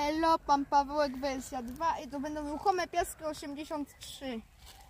Elo, pan Pawełek wersja 2 i to będą ruchome piaski 83.